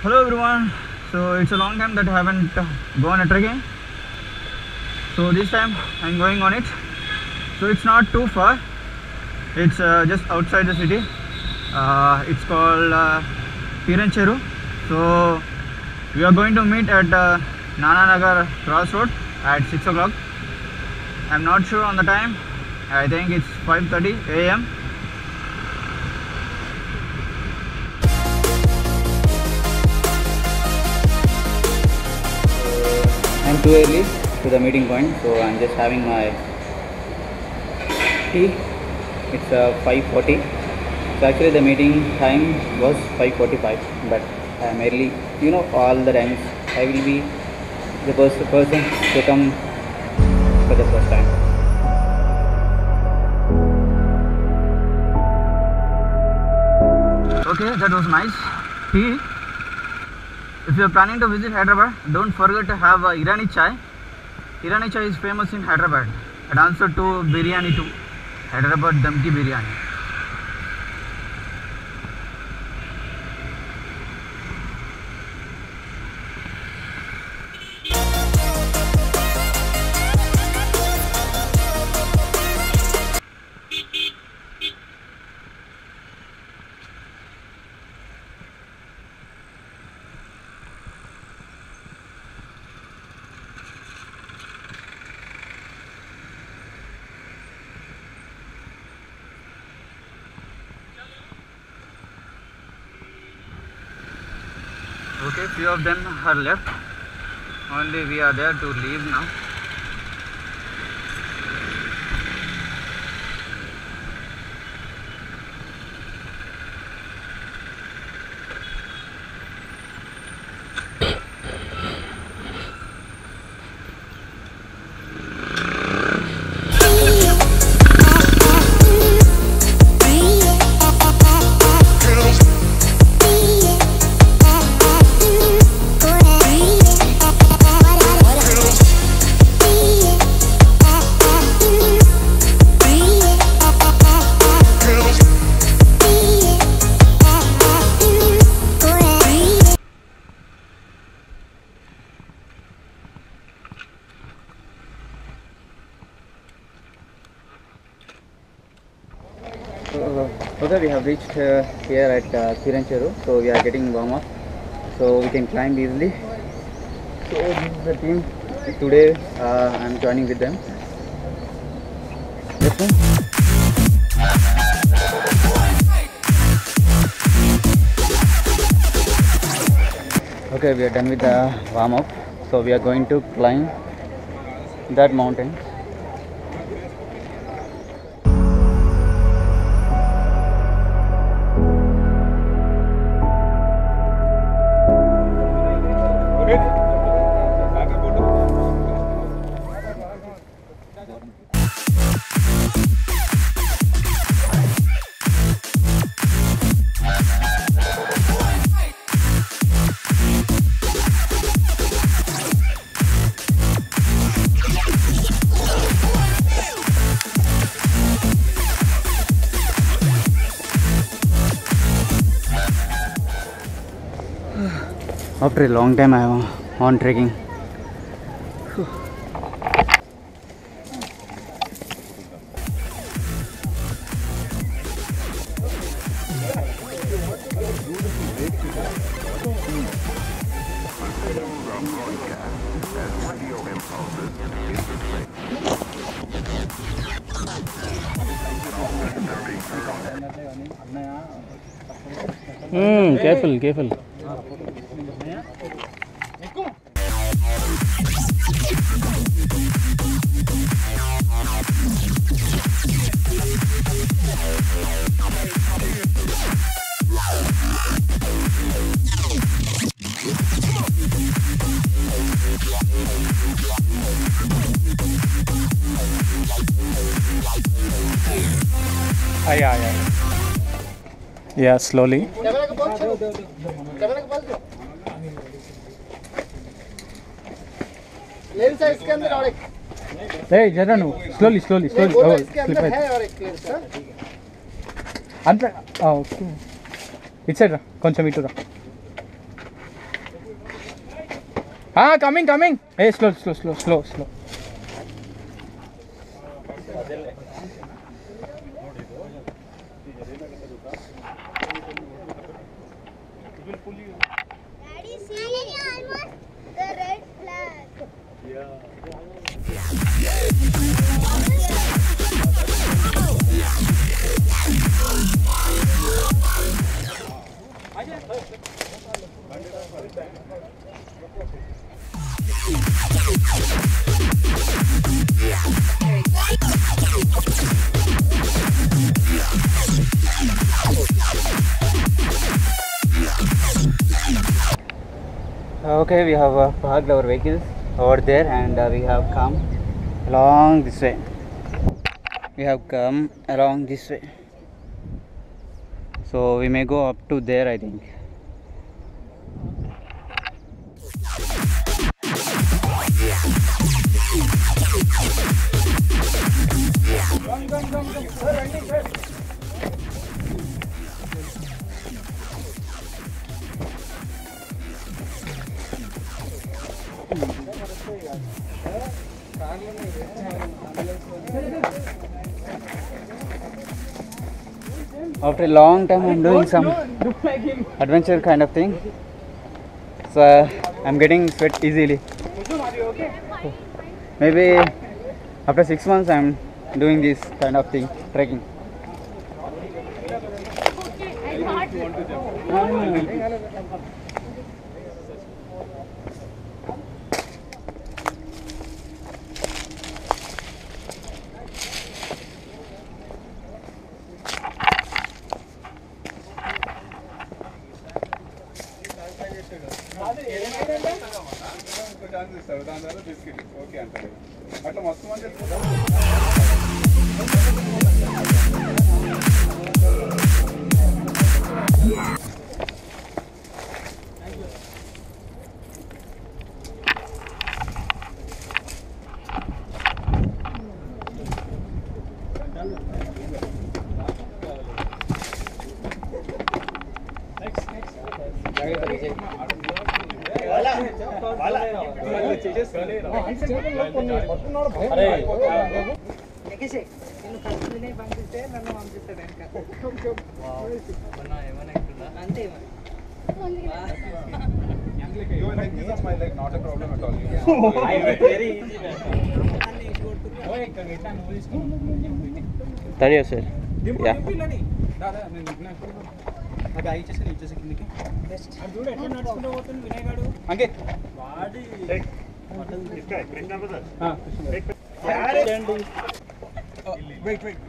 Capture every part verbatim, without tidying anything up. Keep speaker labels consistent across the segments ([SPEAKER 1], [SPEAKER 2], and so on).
[SPEAKER 1] Hello everyone. So it's a long time that I haven't gone a trekking. So this time I'm going on it. So it's not too far. It's uh, just outside the city. Uh, it's called uh, Tirancheru. So we are going to meet at uh, Nananagar crossroad at six o'clock. I'm not sure on the time. I think it's five thirty a m I'm too early to the meeting point, so I'm just having my tea. It's uh, five forty. So actually the meeting time was five forty-five, but I'm early. You know, all the times I will be the first person to come for the first time. Okay, that was nice tea. If you are planning to visit Hyderabad, don't forget to have uh, Irani chai. Irani chai is famous in Hyderabad, and also to biryani too. Hyderabad Damki biryani. Okay, few of them are left. Only we are there to leave now. So, okay, we have reached uh, here at uh, Tirancheru, so we are getting warm up, so we can climb easily. So this is the team. Today uh, I am joining with them. This one. Okay, we are done with the warm up, so we are going to climb that mountain. After a long time I am on trekking. Hmm, careful, careful. Ah, yeah, yeah. Yeah, slowly. Hey, jara no. Slowly, slowly, slowly. Oh, slip it. Anta. Oh, okay. It's it. Koncham itu ra.
[SPEAKER 2] Ah, coming, coming. Hey, slow, slow, slow, slow, slow.
[SPEAKER 3] Daddy, see, almost the red flag.
[SPEAKER 1] Okay, we have uh, parked our vehicles over there, and uh, we have come along this way. We have come along this way, so we may go up to there, I think. After a long time, I'm doing some adventure kind of thing, so uh, I'm getting sweat easily. Maybe after six months, I'm doing this kind of thing, trekking.
[SPEAKER 2] Not a problem at all. Very easy.
[SPEAKER 1] Thirty sir. Yeah.
[SPEAKER 2] Wait, wait.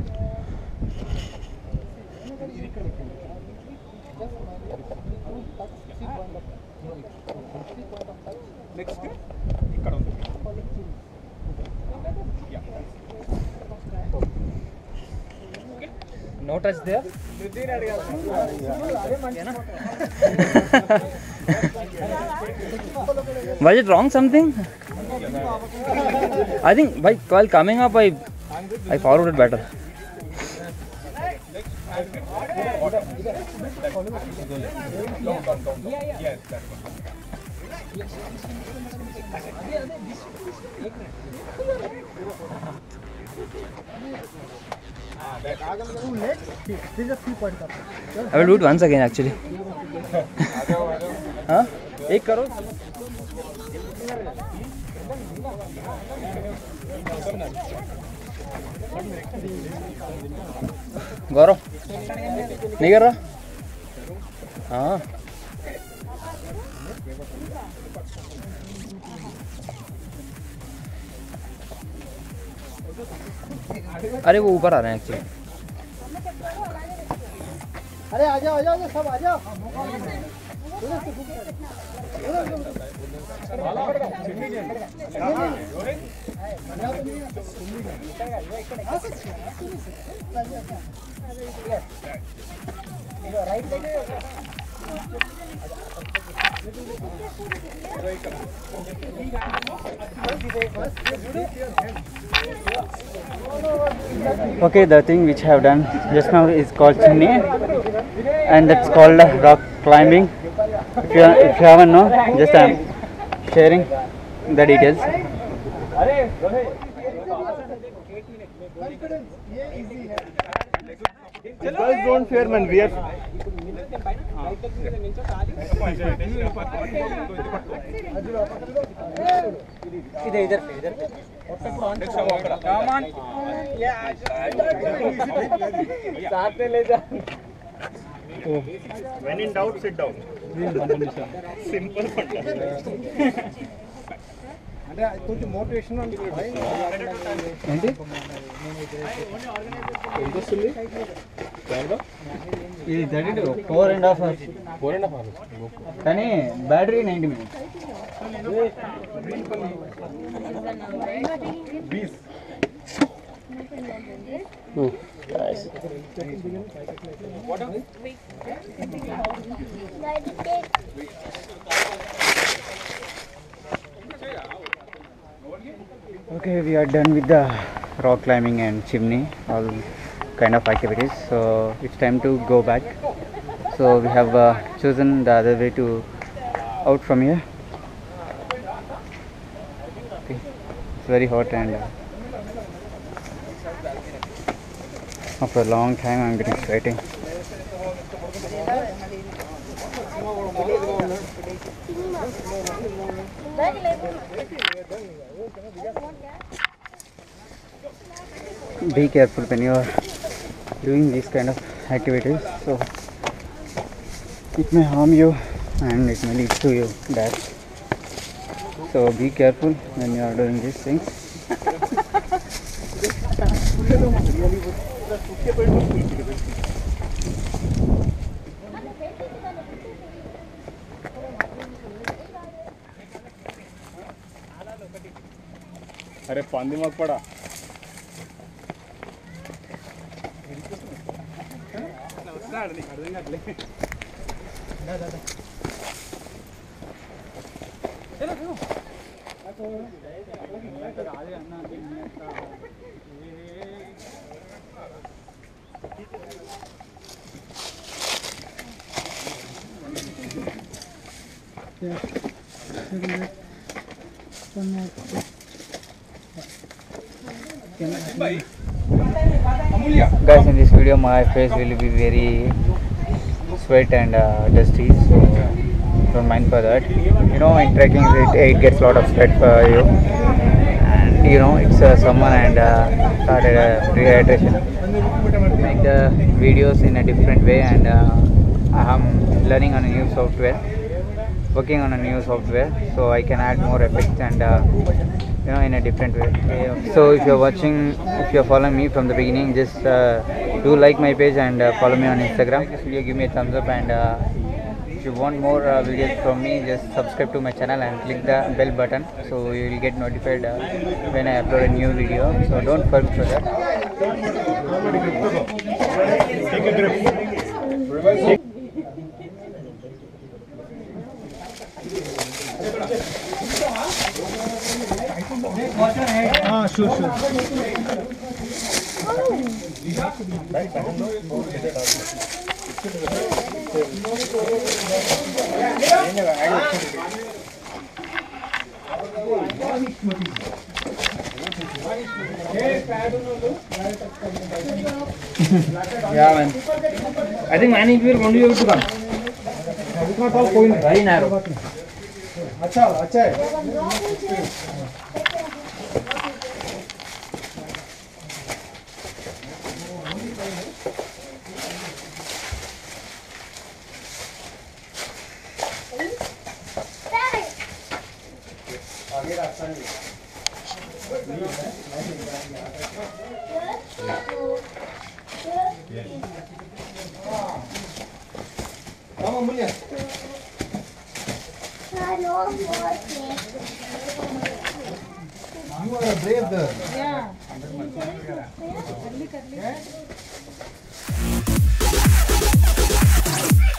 [SPEAKER 2] Next, ఇక్కడ ఉంది. No touch there.
[SPEAKER 4] Was it wrong something? I think by, while coming up I I forwarded better. I will do it once again actually. हाँ एक करो. गौरव नहीं कर रहा. हाँ अरे वो ऊपर आ रहे हैं एक्चुअली.
[SPEAKER 5] अरे आ जाओ आ जाओ सब आ जाओ.
[SPEAKER 1] Okay, the thing which I have done just now is called chimney, and that's called rock climbing. If you if you haven't known, just I'm sharing the details.
[SPEAKER 5] Guys, don't fear, man. We are.
[SPEAKER 2] इधर इधर पे इधर पे come on साथ में ले जा
[SPEAKER 5] When in doubt, sit down. Simple. అంటే కొంచెం మోటివేషన్
[SPEAKER 1] ఏంటి
[SPEAKER 2] ఎంత వస్తుంది
[SPEAKER 1] ఇది thirty two four and half hours
[SPEAKER 2] four and half hours
[SPEAKER 1] కానీ battery ninety minutes Okay, we are done with the rock climbing and chimney, all kind of activities. So it's time to go back. So we have uh, chosen the other way to out from here. Okay. It's very hot and uh, after a long time I'm getting sweating. Be careful when you are doing these kind of activities. So it may harm you and it may lead to you death. So be careful when you are doing these things.
[SPEAKER 2] अरे पानी मत पड़ा
[SPEAKER 1] Guys, in this video my face will be very sweat and uh, dusty, so don't mind for that. You know, in trekking it, it gets a lot of sweat for you, and you know it's uh, summer and uh, started uh, rehydration. Make the videos in a different way, and uh, I'm learning on a new software, working on a new software, so I can add more effects and uh, you know, in a different way. So if you're watching, if you're following me from the beginning, just uh, do like my page and uh, follow me on Instagram. This video, give me a thumbs up, and uh, if you want more uh, videos from me, just subscribe to my channel and click the bell button, so you will get notified uh, when I upload a new video. So don't forget for that.
[SPEAKER 5] Take a grip. Ah, sure, sure.
[SPEAKER 2] Yeah, man. I think many people want you to come.
[SPEAKER 5] It's not all point.
[SPEAKER 2] Very narrow.
[SPEAKER 5] अच्छा अच्छा है आगे रास्ता नहीं Come on, Mulia.
[SPEAKER 3] No more
[SPEAKER 5] You are a brave girl.
[SPEAKER 3] Yeah.